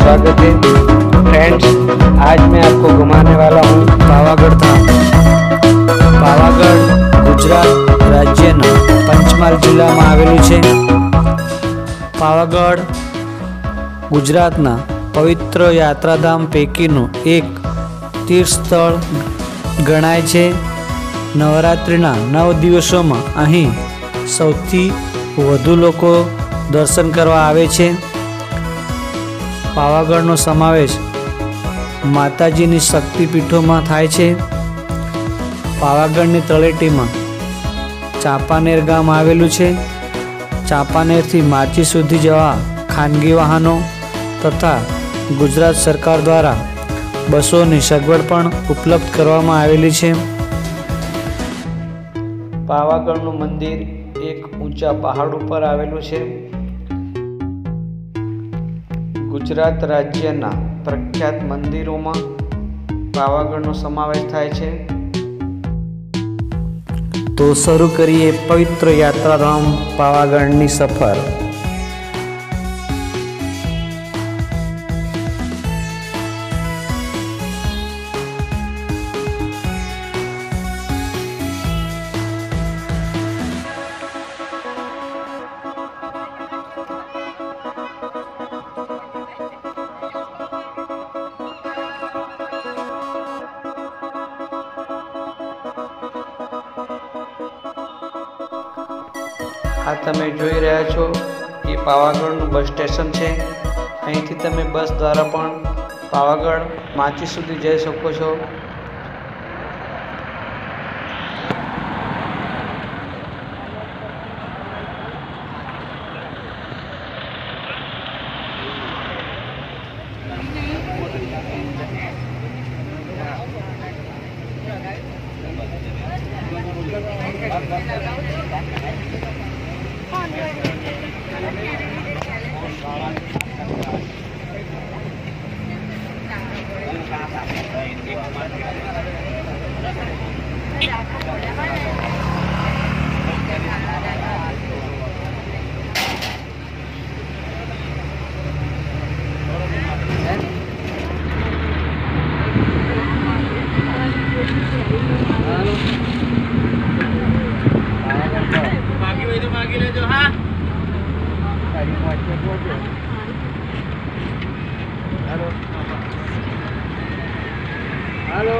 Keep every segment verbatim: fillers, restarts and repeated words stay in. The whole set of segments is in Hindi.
स्वागत है। फ्रेंड्स, आज मैं आपको घुमाने वाला हूँ पावागढ़ धाम। पावागढ़ गुजरात राज्यना पंचमहाल जिला में आवेलू छे। पावागढ़ गुजरातना पवित्र यात्राधाम पैकीनु एक तीर्थ स्थल गणाय छे। नवरात्रिना नव दिवसों में अहीं सौथी वधु लोको दर्शन करवा आवे छे। पावागढ़नो समावेश माताजीनी शक्तिपीठों में थाय छे। पावागढ़नी तळेटी में चांपानेर गाम आवेलू छे। चांपानेर थी माची सुधी जवा खानगी वाहनों तथा गुजरात सरकार द्वारा बसोनी सगवड़ पण उपलब्ध करवामां आवेली छे। पावागढ़नु मंदिर एक ऊंचा पहाड़ पर आवेलू छे। गुजरात राज्यना प्रख्यात मंदिरों में पावागढ़नो समावेश थाय छे। तो शुरू करिए पवित्र यात्राधाम पावागढ़नी सफर। आ तमे जोई रह्या छो ये पावागढ़नु बस स्टेशन है। अहींथी तमे बस द्वारा पण पावागढ़ माची सुधी जई शको छो। Hello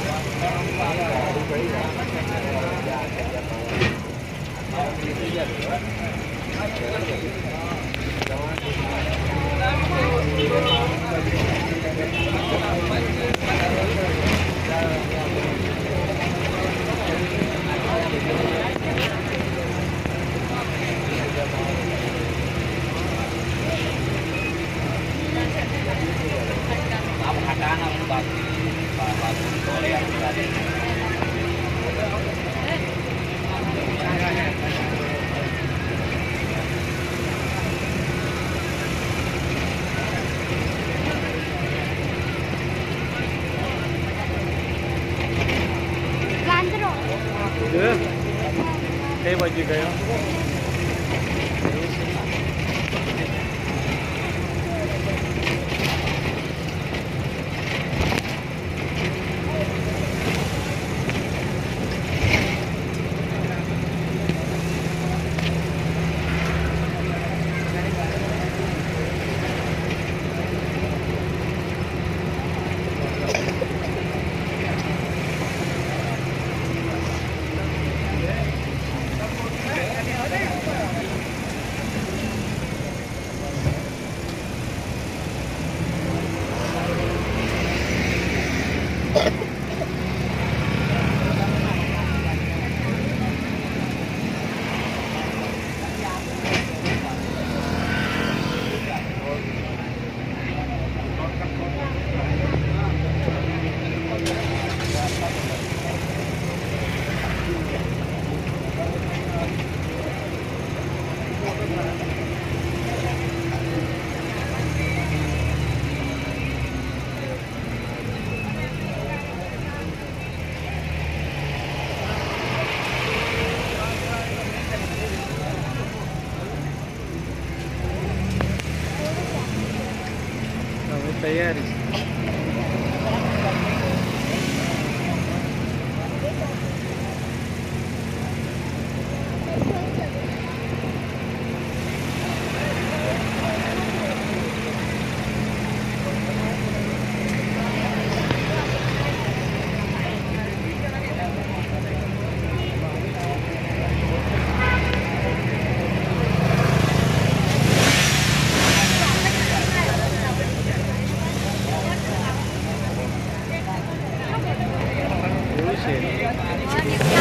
Gracias. Thế bao nhiêu cái đó? तैयारी Terus ya.